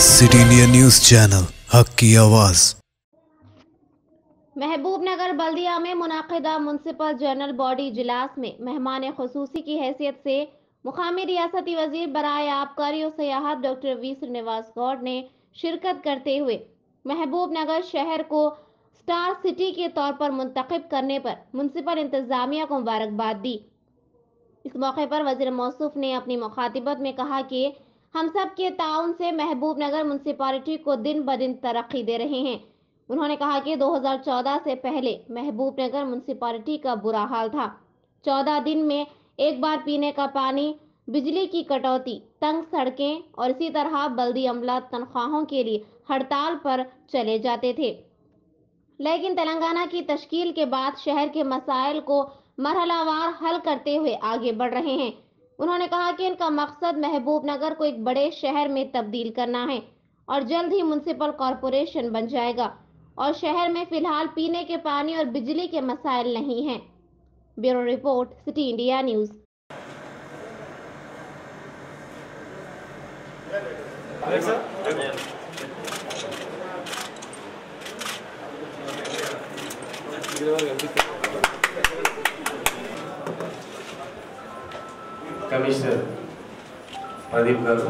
City India news channel हक की आवाज़। महबूबनगर बल्दिया में मुनाकिदा म्युनिसिपल जनरल बॉडी इजलास में मेहमान खुसूसी की हैसियत से मुकामी रियासती वजीर बराए आबकारी और सयाहत डॉक्टर वी श्रीनिवास गौड़ ने शिरकत करते हुए महबूबनगर शहर को स्टार सिटी के तौर पर मुंतखब करने पर म्युनिसिपल इंतजामिया को मुबारकबाद दी। इस मौके पर वजीर मौसूफ ने अपनी मुखातिबत में कहा कि हम सब के ताउन से महबूबनगर म्युनिसिपैलिटी को दिन ब दिन तरक्की दे रहे हैं। उन्होंने कहा कि 2014 से पहले महबूबनगर म्युनिसिपैलिटी का बुरा हाल था। 14 दिन में एक बार पीने का पानी, बिजली की कटौती, तंग सड़कें और इसी तरह बल्दी अमला तनख्वाहों के लिए हड़ताल पर चले जाते थे। लेकिन तेलंगाना की तश्कील के बाद शहर के मसाइल को मरहलावार हल करते हुए आगे बढ़ रहे हैं। उन्होंने कहा कि इनका मकसद महबूबनगर को एक बड़े शहर में तब्दील करना है और जल्द ही म्युनिसिपल कॉरपोरेशन बन जाएगा और शहर में फिलहाल पीने के पानी और बिजली के मसाइल नहीं हैं। Bureau report, city India news. Commissioner Pradeep గారు,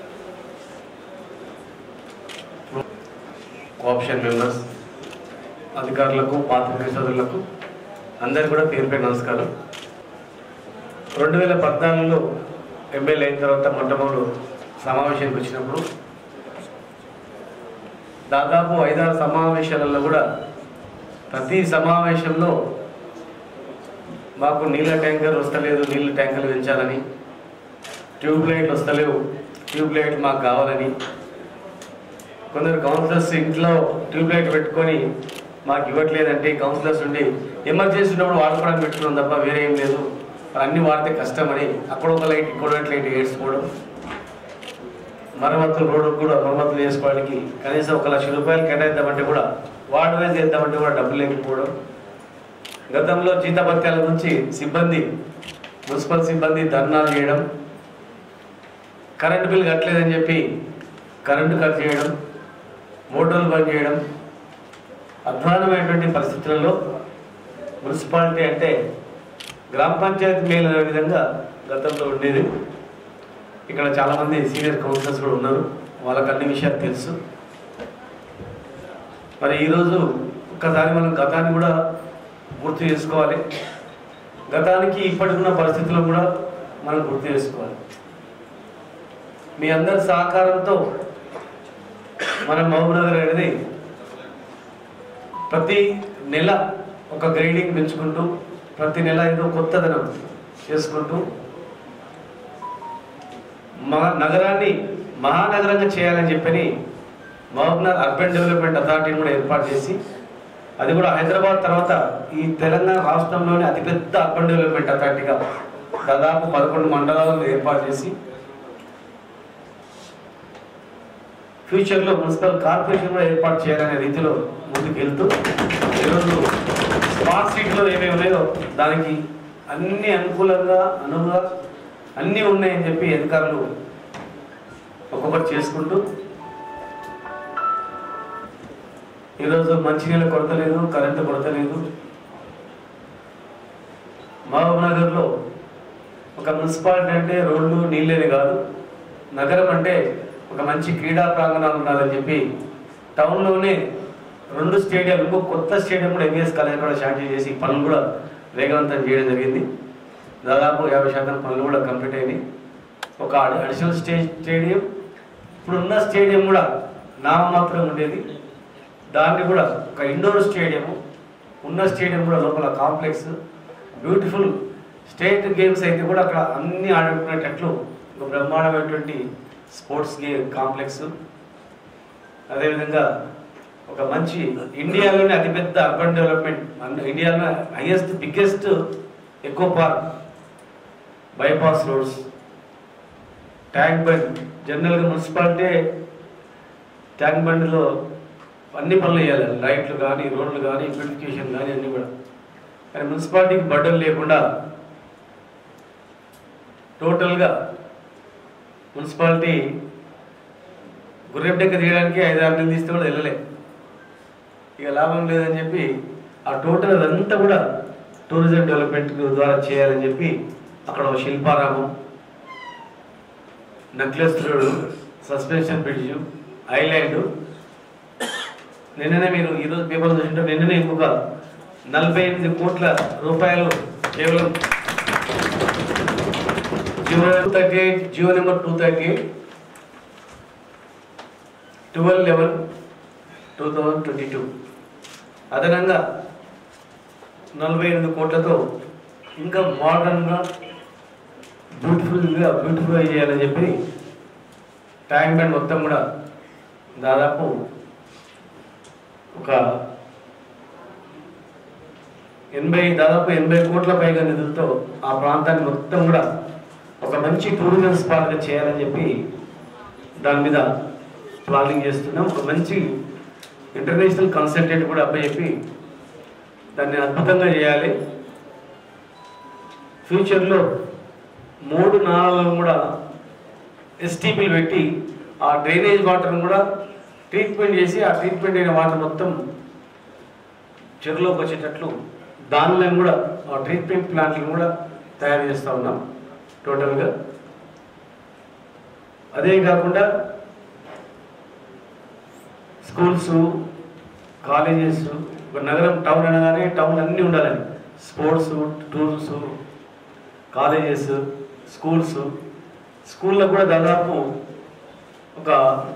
కోఆప్షన్ మెంబర్స్, అధికారులకు, పాత్రికేయ సోదరులకు అందరికీ కూడా పేరు పేరు నమస్కారం. 2014లో ఎమ్మెల్యే అయిన తర్వాత మొట్టమొదటి సమావేశానికి వచ్చినప్పుడు దాదాపు 5-6 సమావేశాలలో కూడా ప్రతి సమావేశంలో మాకు నీళ్ళ ట్యాంకర్ వస్తలేదు, నీళ్ళ ట్యాంకర్లు పెంచాలని, ట్యూబ్ లైట్లు వస్తలేవు, ట్యూబ్ లైట్ మాకు కావాలని, కొందరు కౌన్సిలర్స్ ఇంట్లో ట్యూబ్ లైట్ పెట్టుకొని మాకు ఇవ్వట్లేదంటే కౌన్సిలర్స్ ఉండి ఎమర్జెన్సీ ఉన్నప్పుడు వాడుకోవడానికి పెట్టుకున్నాం తప్ప వేరే ఏం లేదు, అన్నీ వాడితే కష్టమని అక్కడ ఒక లైట్ ఇక్కడ ఒక లైట్ ఏడ్చుకోవడం, మరమ్మతులు రోడ్డు కూడా మరమ్మతులు చేసుకోవడానికి కనీసం 1 లక్ష రూపాయలు కేటాయిద్దామంటే కూడా వార్డు వైజ్ చేద్దామంటే కూడా డబ్బులు లేకపోవడం, గతంలో జీతభత్యాల నుంచి సిబ్బంది, మున్సిపల్ సిబ్బంది ధర్నాలు చేయడం, కరెంటు బిల్ కట్టలేదని చెప్పి కరెంటు కట్ చేయడం, మోటార్లు బంద్ చేయడం, అధ్వానమైనటువంటి పరిస్థితులలో మున్సిపాలిటీ అంటే గ్రామ పంచాయతీ మేలు అనే విధంగా గతంలో ఉండేది. ఇక్కడ చాలామంది సీనియర్ కౌన్సిలర్స్ కూడా ఉన్నారు, వాళ్ళకి అన్ని విషయాలు తెలుసు. మరి ఈరోజు ఒక్కసారి మనం గతాన్ని కూడా గుర్తు చేసుకోవాలి, గతానికి ఇప్పటికున్న పరిస్థితుల్లో కూడా మనం గుర్తు చేసుకోవాలి. మీ అందరి సహకారంతో మన మహబూబ్నగర్ అనేది ప్రతి నెల ఒక గ్రేడింగ్ పెంచుకుంటూ, ప్రతి నెల ఏదో కొత్తదనం చేసుకుంటూ నగరాన్ని మహానగరంగా చేయాలని చెప్పని మహబూబ్నగర్ అర్బన్ డెవలప్మెంట్ అథారిటీని కూడా ఏర్పాటు చేసి, అది కూడా హైదరాబాద్ తర్వాత ఈ తెలంగాణ రాష్ట్రంలోని అతిపెద్ద అర్బన్ డెవలప్మెంట్ అథారిటీగా దాదాపు 11 మండలాలను ఏర్పాటు చేసి ఫ్యూచర్లో మున్సిపల్ కార్పొరేషన్ కూడా ఏర్పాటు చేయాలనే రీతిలో ముందుకు వెళ్తూ ఈరోజు స్మార్ట్ సిటీలో ఏమేమి ఉన్నాయో దానికి అన్ని అనుకూలంగా అనువుగా అన్నీ ఉన్నాయని చెప్పి అధికారులు ఒక్కొక్కటి చేసుకుంటూ ఈరోజు మంచినీళ్ళ కొరత లేదు, కరెంటు కొరత లేదు. మహబూబ్నగర్లో ఒక మున్సిపాలిటీ అంటే రోడ్లు నీళ్ళేది కాదు, నగరం అంటే ఒక మంచి క్రీడా ప్రాంగణాలు ఉండాలని చెప్పి టౌన్లోనే 2 స్టేడియాలు, ఇంకో కొత్త స్టేడియం కూడా ఎంఎస్ కాలేజ్ కూడా స్టార్ట్ చేసి పనులు కూడా వేగవంతం చేయడం జరిగింది. దాదాపు 50% పనులు కూడా కంప్లీట్ అయినాయి. ఒక అడిషనల్ స్టేడియం, ఇప్పుడున్న స్టేడియం కూడా నామమాత్రం ఉండేది, దాన్ని కూడా ఒక ఇండోర్ స్టేడియము, ఉన్న స్టేడియం కూడా లోపల కాంప్లెక్స్, బ్యూటిఫుల్ స్టేట్ గేమ్స్ అయితే కూడా అక్కడ అన్నీ ఆడుకునేటట్లు ఒక బ్రహ్మాండమైనటువంటి స్పోర్ట్స్ కాంప్లెక్స్, అదేవిధంగా ఒక మంచి ఇండియాలోనే అతిపెద్ద అర్బన్ డెవలప్మెంట్, ఇండియాలో highest biggest eco park, bypass roads, tank bund. జనరల్గా మున్సిపాలిటీ ట్యాంక్ బండ్లో అన్ని పనులు చేయాలి, లైట్లు కానీ, రోడ్లు కానీ, బ్యూటిఫికేషన్ కానీ అన్నీ కూడా. కానీ మున్సిపాలిటీకి బడ్డలు లేకుండా టోటల్గా మున్సిపాలిటీ గుర్రెపు డెక్క తీయడానికి 5-6 నెలలు తీస్తే కూడా వెళ్ళలే. ఇక లాభం లేదని చెప్పి ఆ టోటల్ అదంతా కూడా టూరిజం డెవలప్మెంట్ ద్వారా చేయాలని చెప్పి అక్కడ ఒక Shilparamam, necklace road, suspension bridge, island. నిన్ననే మీరు ఈరోజు పేపర్ చూసింటే నిన్ననే ఇంకొక 48 కోట్ల రూపాయలు కేవలం జియో నెంబర్ 238 12/11/2022 అదనంగా 48 కోట్లతో ఇంకా మోడర్న్గా బ్యూటిఫుల్గా చేయాలని చెప్పి ట్యాంక్ బండ్ మొత్తం కూడా దాదాపు ఒక 80 కోట్ల పైగా నిధులతో ఆ ప్రాంతాన్ని మొత్తం కూడా ఒక మంచి టూరిజం స్పాట్గా చేయాలని చెప్పి దాని మీద ప్లానింగ్ చేస్తున్నాం. ఒక మంచి ఇంటర్నేషనల్ కన్సల్టెంట్ కూడా అప్పచెప్పి దాన్ని అద్భుతంగా చేయాలి. ఫ్యూచర్లో 3 నాళాలను కూడా ఎస్టీపీలు పెట్టి ఆ డ్రైనేజ్ వాటర్ను కూడా ట్రీట్మెంట్ చేసి ఆ ట్రీట్మెంట్ అయిన వాటర్ మొత్తం చెరువులోకి వచ్చేటట్లు దానిలో కూడా ఆ ట్రీట్మెంట్ ప్లాంట్లను కూడా తయారు చేస్తూ ఉన్నాం టోటల్గా. అదే కాకుండా స్కూల్స్, కాలేజెస్, ఒక నగరం టౌన్ అనగానే టౌన్ అన్నీ ఉండాలని స్పోర్ట్స్, టూర్స్, కాలేజెస్, స్కూల్లో కూడా దాదాపు ఒక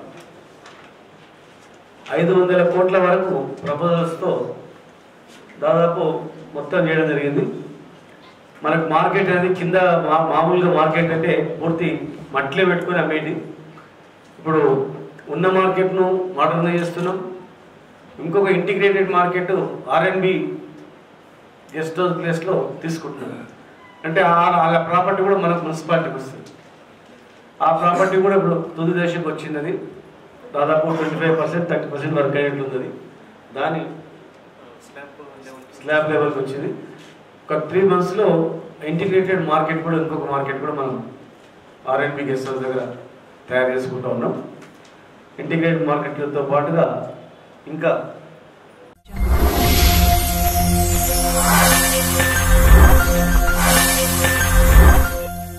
500 కోట్ల వరకు ప్రపోజల్స్తో దాదాపు మొత్తం చేయడం జరిగింది. మనకు మార్కెట్ అనేది కింద మామూలుగా మార్కెట్ అంటే పూర్తి మట్టిలో పెట్టుకొని అమ్మేది. ఇప్పుడు ఉన్న మార్కెట్ను మోడర్నైజ్ చేస్తున్నాం. ఇంకొక integrated market R&B guest house ప్లేస్లో తీసుకుంటున్నాం. అంటే ఆ ప్రాపర్టీ కూడా మనకు మున్సిపాలిటీకి వస్తుంది. ఆ ప్రాపర్టీ కూడా ఇప్పుడు తుది దశకు వచ్చింది. అది దాదాపు 25%, 30% వర్క్ అయినట్లు ఉంది. దాని స్లాబ్ లెవెల్కి వచ్చింది. ఒక 3 monthsలో ఇంటిగ్రేటెడ్ మార్కెట్ కూడా ఇంకొక మార్కెట్ కూడా మనం R&B గెస్ట్ హౌస్ దగ్గర తయారు చేసుకుంటూ ఉన్నాం. ఇంటిగ్రేటెడ్ మార్కెట్లతో పాటుగా ఇంకా